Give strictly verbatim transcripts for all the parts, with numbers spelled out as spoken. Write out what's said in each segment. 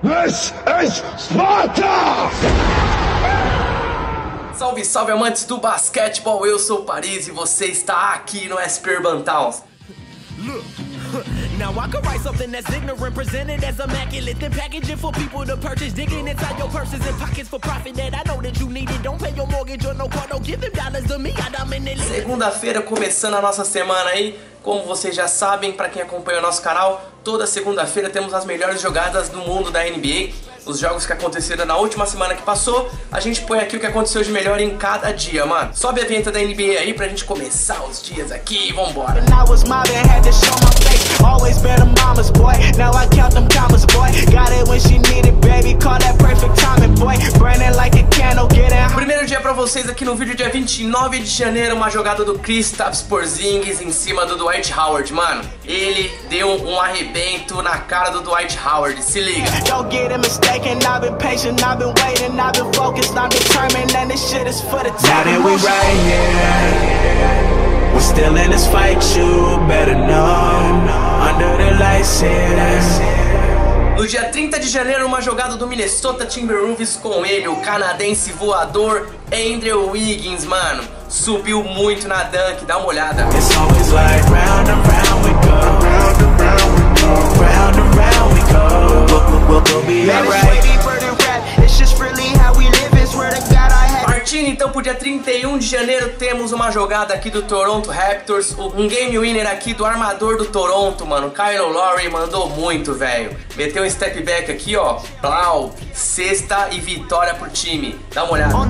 This is Sparta! Salve, salve amantes do basquetebol, eu sou o Paris e você está aqui no S P Urban Towns. Now I could write something that's ignorant, presented as immaculate, then package it for people to purchase, digging inside your purses and pockets for profit that I know that you need it. Don't pay your mortgage or no car, don't give them dollars to me, I dominate. Segunda-feira começando a nossa semana aí, como vocês já sabem, para quem acompanha o nosso canal, toda segunda-feira temos as melhores jogadas do mundo da N B A. Os jogos que aconteceram na última semana que passou, a gente põe aqui o que aconteceu de melhor em cada dia, mano. Sobe a vinheta da N B A aí pra gente começar os dias aqui e vambora. Primeiro dia pra vocês aqui no vídeo, dia vinte e nove de janeiro, uma jogada do Kristaps Porzingis em cima do Dwight Howard, mano. Ele deu um arrebento na cara do Dwight Howard, se liga. And I've been patient, I've been waiting, I've been focused, I'm determined, and this shit is for the time. Now that we right here, we're still in this fight, you better know. Under the lights here. No dia trinta de janeiro, uma jogada do Minnesota Timberwolves com ele, o canadense voador Andrew Wiggins, mano. Subiu muito na dunk, dá uma olhada. It's always like round and round we go, round and round we go, round and round we go. We'll, we'll be alright. Partindo então pro dia trinta e um de janeiro, temos uma jogada aqui do Toronto Raptors, um game winner aqui do armador do Toronto, mano. Kyle Lowry mandou muito, velho. Meteu um step back aqui, ó. Plau, sexta e vitória pro time. Dá uma olhada.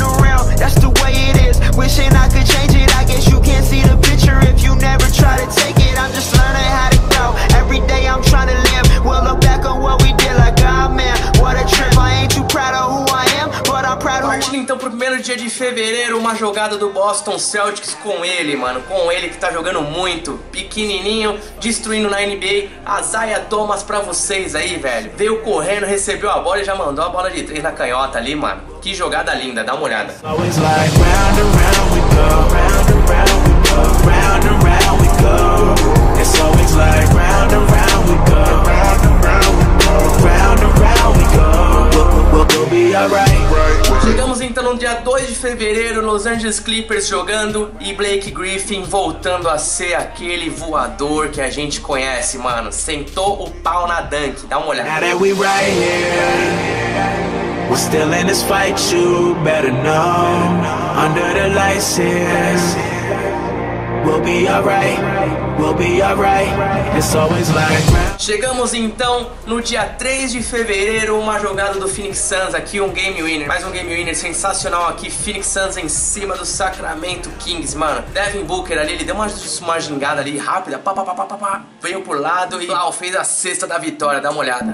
Partindo então pro primeiro dia de fevereiro, uma jogada do Boston Celtics com ele, mano. Com ele que tá jogando muito, pequenininho, destruindo na N B A. Isaiah Thomas pra vocês aí, velho. Veio correndo, recebeu a bola e já mandou a bola de três na canhota ali, mano. Que jogada linda, dá uma olhada. Chegamos então no dia dois de fevereiro, Los Angeles Clippers jogando e Blake Griffin voltando a ser aquele voador que a gente conhece, mano. Sentou o pau na dunk, dá uma olhada. Now that we right here, we're still in this fight, you better know. Under the lights here, we'll be alright, we'll be alright. It's always like. Chegamos então no dia três de fevereiro, uma jogada do Phoenix Suns aqui, um game winner, mais um game winner sensacional aqui, Phoenix Suns em cima do Sacramento Kings, mano. Devin Booker ali, ele deu uma, uma gingada ali rápida, pá, pá, pá, pá, pá, veio por lado e lá, fez a cesta da vitória, dá uma olhada.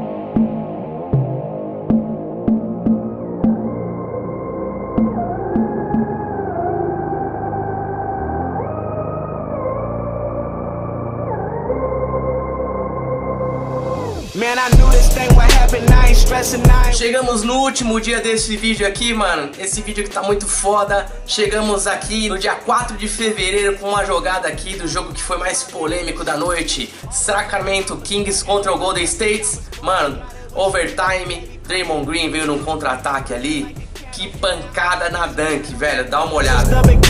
Chegamos no último dia desse vídeo aqui, mano. Esse vídeo que tá muito foda. Chegamos aqui no dia quatro de fevereiro com uma jogada aqui do jogo que foi mais polêmico da noite, Sacramento Kings contra o Golden State. Mano, overtime, Draymond Green veio num contra-ataque ali. Que pancada na dunk, velho, dá uma olhada.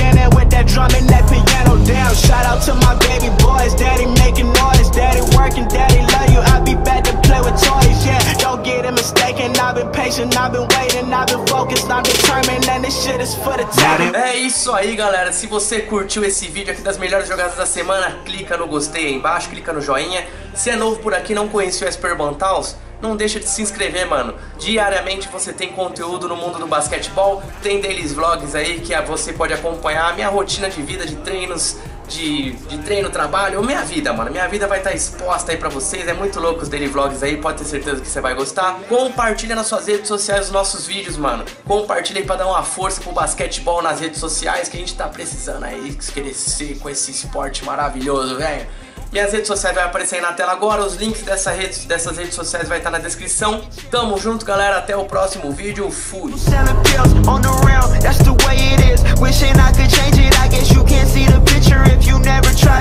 É isso aí, galera. Se você curtiu esse vídeo aqui das melhores jogadas da semana, clica no gostei aí embaixo, clica no joinha. Se é novo por aqui, não conhece o S P Urban Towns, não deixa de se inscrever, mano. Diariamente você tem conteúdo no mundo do basquetebol. Tem dailies vlogs aí que você pode acompanhar a minha rotina de vida, de treinos, de, de treino, trabalho, ou minha vida, mano. Minha vida vai estar exposta aí pra vocês. É muito louco os daily vlogs aí, pode ter certeza que você vai gostar. Compartilha nas suas redes sociais os nossos vídeos, mano. Compartilha aí pra dar uma força pro basquetebol nas redes sociais, que a gente tá precisando aí crescer com esse esporte maravilhoso, velho. Minhas redes sociais vai aparecer aí na tela agora. Os links dessa rede, dessas redes sociais vai estar na descrição. Tamo junto, galera. Até o próximo vídeo. Fui!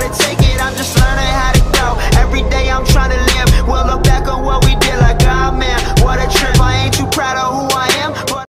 Every day I'm trying to live. We'll look back on what we did like, ah, man.